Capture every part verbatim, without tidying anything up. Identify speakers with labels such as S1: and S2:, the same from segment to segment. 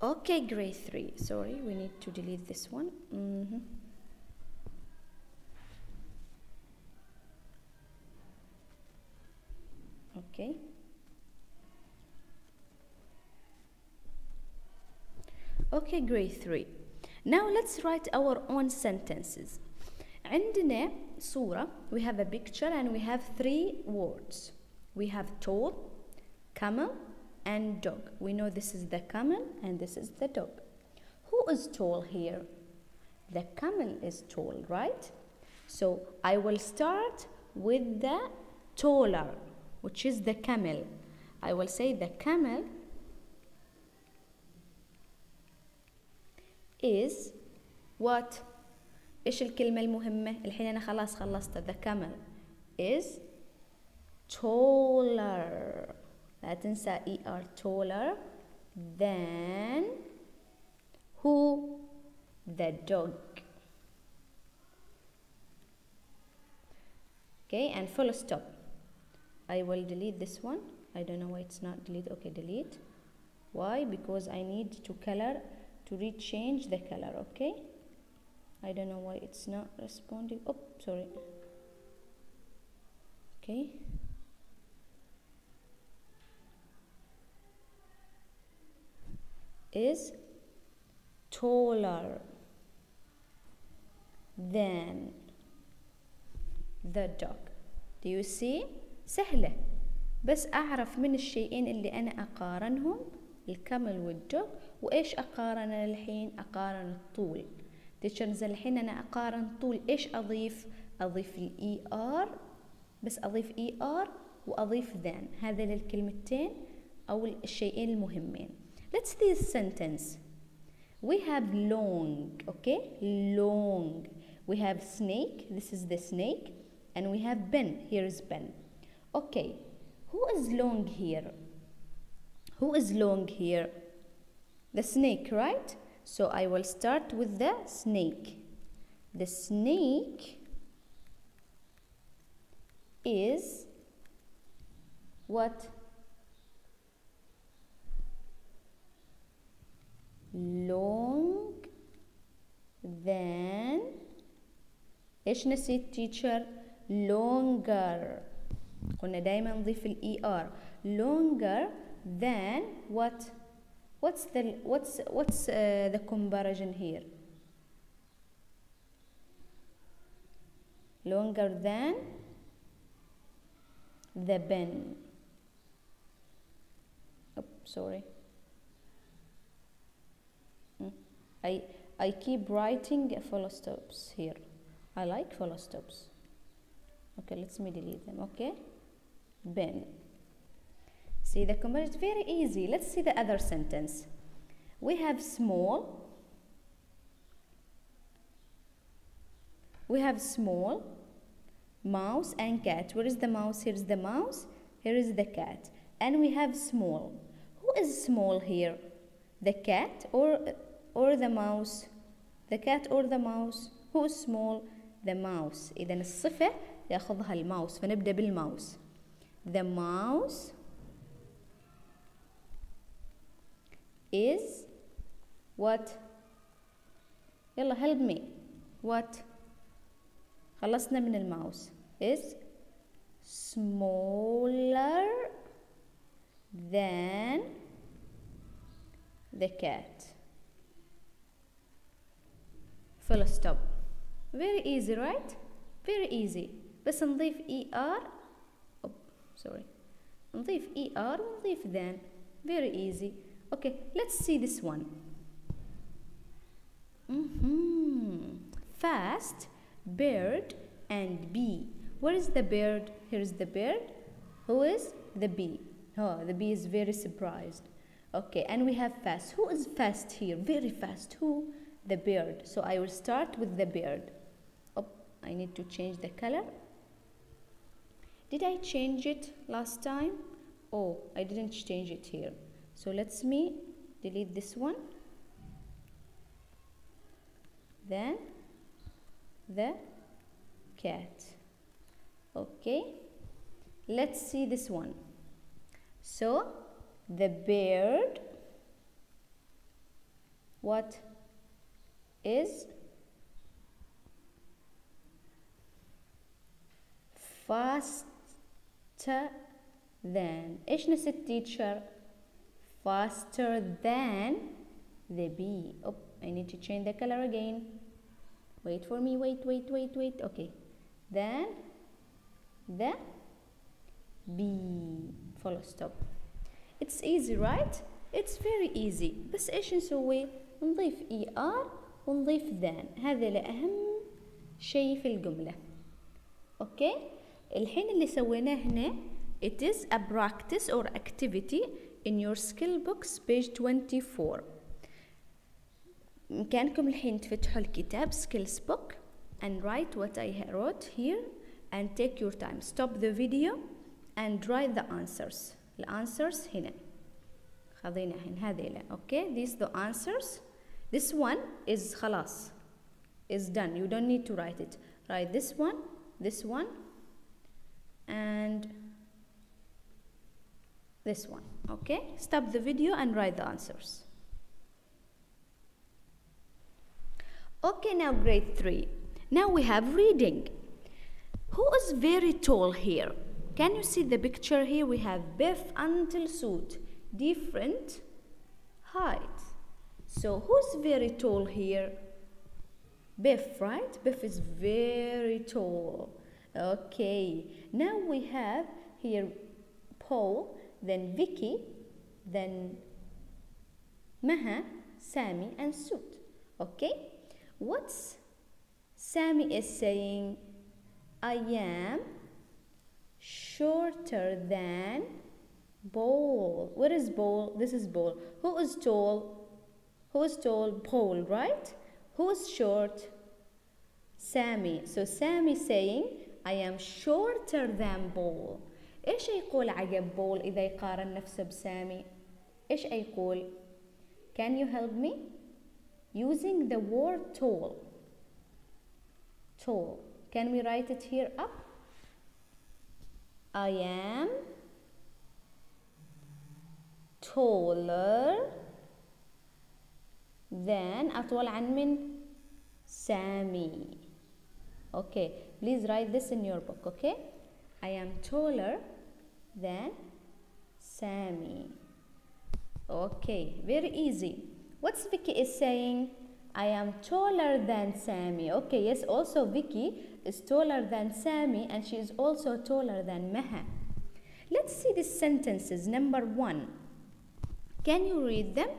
S1: Okay, grade three. Sorry, we need to delete this one. Mm-hmm. Okay. Okay, grade three. Now let's write our own sentences. عندنا صورة. We have a picture and we have three words. We have tall, camel, and dog. We know this is the camel and this is the dog. Who is tall here? The camel is tall, right? So I will start with the taller, which is the camel. I will say the camel is what? إيش الكلمة المهمة؟ الحين أنا خلاص خلصت. The camel is taller. لا تنسى er taller than who? The dog. Okay, and full stop. I will delete this one. I don't know why it's not delete. Okay, delete. Why? Because I need to color to rechange the color. Okay, I don't know why it's not responding. Oh, sorry. Okay. Is taller than the dog. Do you see? سهلة. بس أعرف من الشيئين اللي أنا أقارنهم الكمل والدوغ. وإيش أقارن الحين؟ أقارن الطول. تيشرز الحين أنا أقارن طول. إيش أضيف؟ أضيف الإي آر. بس أضيف إي آر وأضيف ذان. هذا للكلمتين أو الشيئين المهمين. Let's see this sentence. We have long, okay? Long. We have snake. This is the snake. And we have Ben. Here is Ben. Okay. Who is long here? Who is long here? The snake, right? So I will start with the snake. The snake is what? Long than ايش نسيت teacher؟ longer. قلنا دايما نضيف الاي ار. longer than what? what's the what's what's uh, the comparison here? longer than the pen. Oh, sorry. I, I keep writing full stops here. I like full stops. Okay, let's me delete them. Okay, Ben. See the comparison is very easy. Let's see the other sentence. We have small. We have small mouse and cat. Where is the mouse? Here is the mouse. Here is the cat. And we have small. Who is small here? The cat or or the mouse? The cat or the mouse? Who is small? The mouse. إذا الصفة ياخذها الماوس فنبدأ بالماوس. The mouse is what? يلا help me. What? خلصنا من الماوس. Is smaller than the cat. Full stop. Very easy, right? Very easy. بس نضيف er. Oh, sorry. نضيف er ونضيف than. Very easy. Okay, let's see this one. Mm-hmm. Fast, bird, and bee. Where is the bird? Here is the bird. Who is the bee? Oh, the bee is very surprised. Okay, and we have fast. Who is fast here? Very fast. Who? The bird. So I will start with the bird. Oh, I need to change the color. Did I change it last time? Oh, I didn't change it here. So let's me delete this one. Then the cat. Okay, let's see this one. So the bird what is faster than. إيش نسي teacher؟ faster than the bee. Oh, I need to change the color again. Wait for me, wait, wait, wait, wait. Okay. Then the bee. Full stop. It's easy, right? It's very easy. بس إيش نسوي؟ نضيف er ونضيف than. هذا لأهم شيء في الجملة. أوكي؟ الحين اللي سويناه هنا it is a practice or activity in your skill books page twenty-four. بإمكانكم الحين تفتحوا الكتاب skills book and write what I wrote here and take your time. Stop the video and write the answers. The answers هنا. خذينا هنا هذيلا. Okay, these the answers. This one is خلاص. Is done. You don't need to write it. Write this one, this one, and this one. Okay, stop the video and write the answers. Okay, now grade three. Now we have reading. Who is very tall here? Can you see the picture here? We have Biff until Suit, different height. So who's very tall here? Biff, right? Biff is very tall. Okay, now we have here Paul, then Vicky, then Maha, Sammy, and Suit. Okay, what's Sammy is saying? I am shorter than Paul. What is Paul? This is Paul. Who is tall? Who is tall? Paul, right? Who is short? Sammy. So Sammy saying I am shorter than Paul. إيش يقول عقب بول إذا يقارن نفسه بسامي؟ إيش يقول؟ Can you help me? Using the word tall. Tall. Can we write it here up? I am taller than أطول عن من؟ Sammy. Okay, please write this in your book, okay? I am taller than Sammy. Okay, very easy. What's Vicky is saying? I am taller than Sammy. Okay, yes, also Vicky is taller than Sammy and she is also taller than Maha. Let's see these sentences. Number one. Can you read them?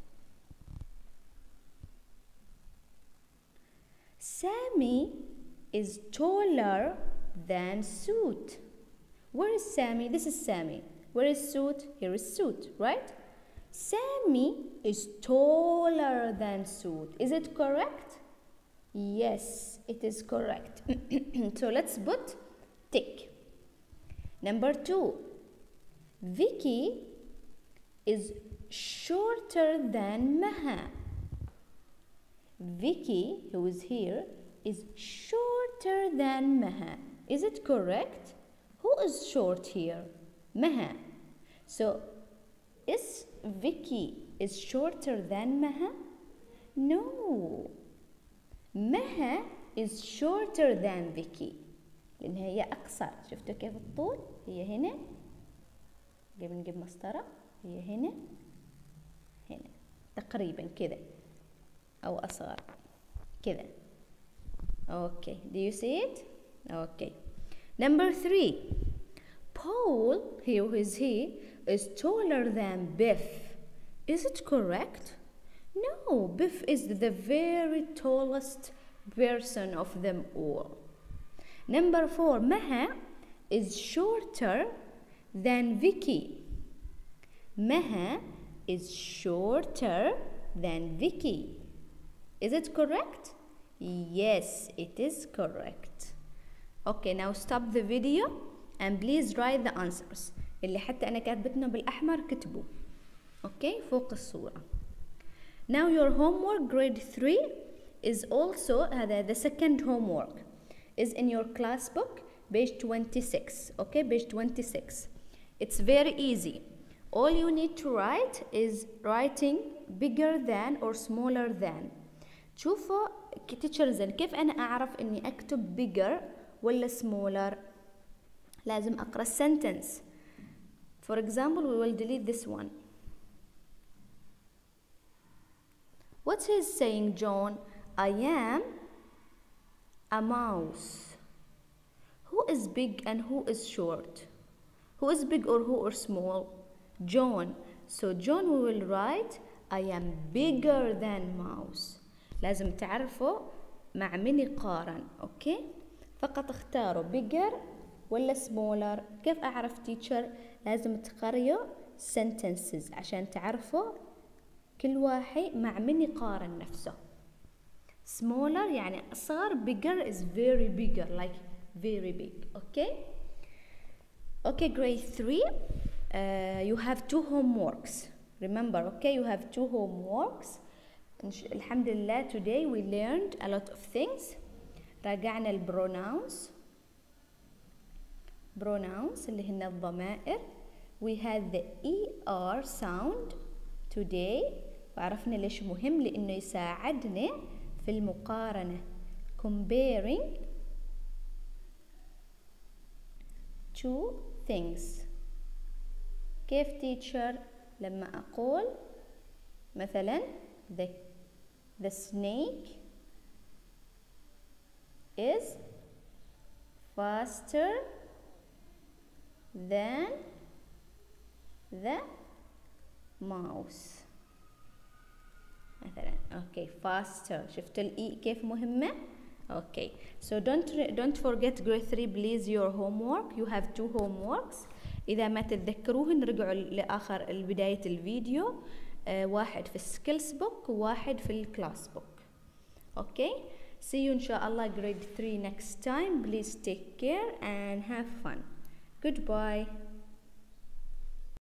S1: Sammy is taller than Suit. Where is Sammy? This is Sammy. Where is Suit? Here is Suit, right? Sammy is taller than Suit. Is it correct? Yes, it is correct. So let's put tick. Number two. Vicky is shorter than Maha. Vicky, who is here, is shorter than Maha. Is it correct? Who is short here? Maha. So, is Vicky is shorter than Maha? No. Maha is shorter than Vicky. لأن هي أقصر. شفتوا كيف الطول؟ هي هنا. قبل نجيب مسطرة. هي هنا. هنا. تقريبا كذا. أو أصغر. كذا. Okay. Do you see it? Okay. Number three. Paul, here who is he, is taller than Biff. Is it correct? No, Biff is the very tallest person of them all. Number four, Maha is shorter than Vicky. Maha is shorter than Vicky. Is it correct? Yes, it is correct. Okay, now stop the video and please write the answers. اللي حتى أنا كاتبتنا بالأحمر كتبوا. Okay, فوق الصورة. Now your homework grade three is also هذا the second homework is in your class book page twenty-six. Okay, page twenty-six. It's very easy. all you need to write is writing bigger than or smaller than. شوفوا teacher زين كيف أنا أعرف إني أكتب bigger ولا smaller؟ لازم أقرأ sentence. For example, we will delete this one. What's he saying, John? I am a mouse. Who is big and who is short? Who is big or who is small? John. So John we will write I am bigger than mouse. لازم تعرفوا مع من يقارن. اوكي فقط اختاروا bigger ولا smaller. كيف اعرف teacher؟ لازم تقريوا sentences عشان تعرفوا كل واحد مع من يقارن نفسه. smaller يعني أصغر. bigger is very bigger like very big. okay okay grade three, uh, you have two homeworks. remember, okay, you have two homeworks. الحمد لله today we learned a lot of things. راجعنا البروناونز pronouns اللي هن الضمائر. we had the er sound today. وعرفنا ليش مهم، لأنه يساعدنا في المقارنة comparing two things. كيف teacher؟ لما أقول مثلا the the snake is faster than the mouse مثلا. اوكي faster. شفت الاي كيف مهمة؟ اوكي so don't don't forget grade three please your homework. you have two homeworks. اذا ما تتذكروهن رجعوا لاخر بداية الفيديو. آه واحد في السكيلز بوك وواحد في الكلاس بوك. اوكي see you ان شاء الله grade three next time. please take care and have fun. goodbye.